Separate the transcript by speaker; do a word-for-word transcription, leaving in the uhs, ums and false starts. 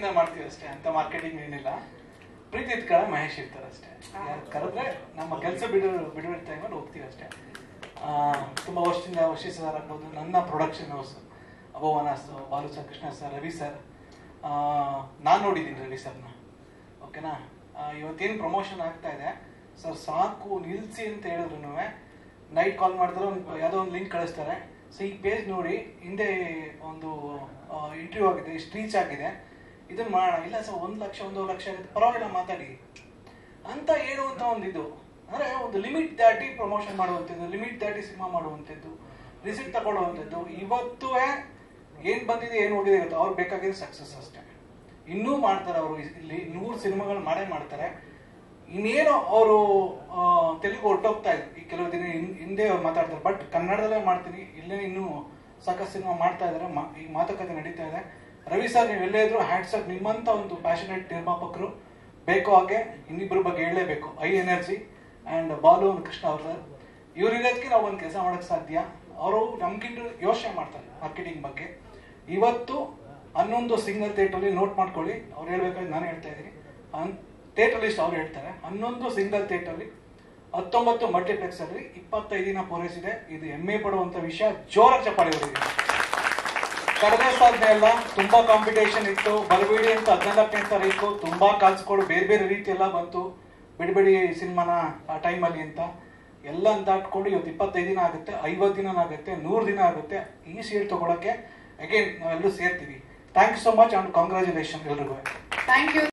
Speaker 1: ಪ್ರೀತಿಯಿಂದ ಮಾಡ್ತೀವಿ ಅಷ್ಟೇ, ಅಂತ ಮಾರ್ಕೆಟಿಂಗ್ ಏನಿಲ್ಲ. ಪ್ರೀತಿ ಇದ್ಕಳ ಮಹೇಶ್ ಇರ್ತಾರೆ ಅಷ್ಟೇ. ಕರೆದ್ರೆ ನಮ್ಮ ಕೆಲಸ ಬಿಡು ಬಿಡುವಿನ ಟೈಮಲ್ಲಿ ಹೋಗ್ತೀವಿ ಅಷ್ಟೇ. ತುಂಬ ವರ್ಷದಿಂದ ವಶಿ ಸರ್ ಆಗ್ಬೋದು, ನನ್ನ ಪ್ರೊಡಕ್ಷನ್ ಹೌಸ್ ಅಭವನಾಸ್, Balu sir, Krishna sir, Ravi sir, ನಾನು ನೋಡಿದ್ದೀನಿ ರವಿ ಸರ್ನ. ಓಕೆನಾ, ಇವತ್ತೇನು ಪ್ರಮೋಷನ್ ಆಗ್ತಾ ಇದೆ ಸರ್, ಸಾಕು ನಿಲ್ಲಿಸಿ ಅಂತ ಹೇಳಿದ್ರು ನೈಟ್ ಕಾಲ್ ಮಾಡಿದ್ರೆ ಒಂದು ಯಾವುದೋ ಒಂದು ಲಿಂಕ್ ಕಳಿಸ್ತಾರೆ. ಸೊ ಈ ಪೇಜ್ ನೋಡಿ, ಹಿಂದೆ ಒಂದು ಇಂಟರ್ವ್ಯೂ ಆಗಿದೆ, ಇಷ್ಟು ರೀಚ್ ಆಗಿದೆ, ಇದನ್ನ ಮಾಡೋಣ. ಇಲ್ಲ ಸರ್ ಒಂದು ಲಕ್ಷ ಒಂದು ಲಕ್ಷ ಆಗುತ್ತೆ, ಪರವಾಗಿಲ್ಲ ಮಾತಾಡಿ ಅಂತ ಹೇಳುವಂಥ ಒಂದು ಇದು. ಅಂದರೆ ಒಂದು ಲಿಮಿಟ್ ದಾಟಿ ಪ್ರಮೋಷನ್ ಮಾಡುವಂಥದ್ದು, ಲಿಮಿಟ್ ದಾಟಿ ಸಿನಿಮಾ ಮಾಡುವಂಥದ್ದು, ರಿಸಿಟ್ ತಗೊಳ್ಳುವಂಥದ್ದು. ಇವತ್ತು ಏನು ಬಂದಿದೆ ಏನು ಹೋಗಿದೆ ಇವತ್ತು ಅವ್ರಿಗೆ ಬೇಕಾಗಿರೋ ಸಕ್ಸಸ್ ಅಷ್ಟೇ. ಇನ್ನೂ ಮಾಡ್ತಾರೆ ಅವರು, ಇಲ್ಲಿ ನೂರು ಸಿನಿಮಾಗಳು ಮಾಡೇ ಮಾಡ್ತಾರೆ. ಇನ್ನೇನು ಅವರು ತೆಲುಗು ಹೊರಟೋಗ್ತಾ ಇದ್ರು ಈ ಕೆಲವು ದಿನ ಹಿಂದೆ ಅವ್ರು ಮಾತಾಡ್ತಾರೆ, ಬಟ್ ಕನ್ನಡದಲ್ಲೇ ಮಾಡ್ತೀನಿ, ಇಲ್ಲೇ ಇನ್ನೂ ಸಾಕಷ್ಟು ಸಿನಿಮಾ ಮಾಡ್ತಾ ಇದ್ದಾರೆ, ಈ ಮಾತುಕತೆ ನಡೀತಾ ಇದೆ. ರವಿ ಸರ್ ನೀವು ಎಲ್ಲೇ ಇದ್ರು ಹ್ಯಾಟ್ಸಪ್, ನಿಮ್ಮಂತ ಒಂದು ಪ್ಯಾಷನೇಟ್ ನಿರ್ಮಾಪಕರು ಬೇಕು. ಹಾಗೆ ಇನ್ನಿಬ್ಬರ ಬಗ್ಗೆ ಹೇಳಲೇಬೇಕು, I energy and Balu and Krishna ಅವ್ರ ಸರ್. ಇವ್ರು ಇರೋದಕ್ಕೆ ನಾವು ಒಂದು ಕೆಲಸ ಮಾಡೋಕ್ಕೆ ಸಾಧ್ಯ. ಅವರು ನಮ್ಗಿಂತ ಯೋಚನೆ ಮಾಡ್ತಾರೆ ಮಾರ್ಕೆಟಿಂಗ್ ಬಗ್ಗೆ. ಇವತ್ತು ಹನ್ನೊಂದು ಸಿಂಗಲ್ ಥಿಯೇಟ್ರಲ್ಲಿ ನೋಟ್ ಮಾಡ್ಕೊಳ್ಳಿ, ಅವ್ರು ಹೇಳ್ಬೇಕಾದ್ರೆ ನಾನು ಹೇಳ್ತಾ ಇದ್ದೀನಿ, ಥಿಯೇಟರ್ ಲಿಸ್ಟ್ ಅವ್ರು ಹೇಳ್ತಾರೆ. ಹನ್ನೊಂದು ಸಿಂಗಲ್ ಥಿಯೇಟರ್ಲಿ, ಹತ್ತೊಂಬತ್ತು ಮಲ್ಟಿಪ್ಲೆಕ್ಸ್ ಅಲ್ಲಿ ಇಪ್ಪತ್ತೈದು ದಿನ ಪೂರೈಸಿದೆ. ಇದು ಹೆಮ್ಮೆ ಪಡುವಂತ ವಿಷಯ. ಜೋರಾಗಿ ಚಪ್ಪಾಳೆ ಹೊಡೆದಿದೆ. ಕಡಿಮೆ ಸಾಧನೆ ಎಲ್ಲ, ತುಂಬಾ ಕಾಂಪಿಟೇಷನ್ ಇತ್ತು, ಬರಬೇಡಿ ಅಂತ ಹದಿನಾಲ್ಕನೇ ತಾರೀಕು ತುಂಬಾ ಕಾಲ್ಸ್ಕೊಡು, ಬೇರೆ ಬೇರೆ ರೀತಿ ಎಲ್ಲ ಬಂತು, ಬಿಡಬೇಡಿ ಸಿನಿಮಾನ ಆ ಟೈಮಲ್ಲಿ ಅಂತ ಎಲ್ಲ ದಾಟ್ಕೊಂಡು ಇವತ್ತು ಇಪ್ಪತ್ತೈದು ದಿನ ಆಗುತ್ತೆ, ಐವತ್ತು ದಿನ ಆಗುತ್ತೆ, ನೂರು ದಿನ ಆಗುತ್ತೆ. ಈ ಸೀಟ್ ತಗೊಳಕ್ಕೆ ಅಗೇನ್ ನಾವೆಲ್ಲರೂ ಸೇರ್ತೀವಿ. Thank you so much and congratulation ಎಲ್ರಿಗೂ.
Speaker 2: Thank you.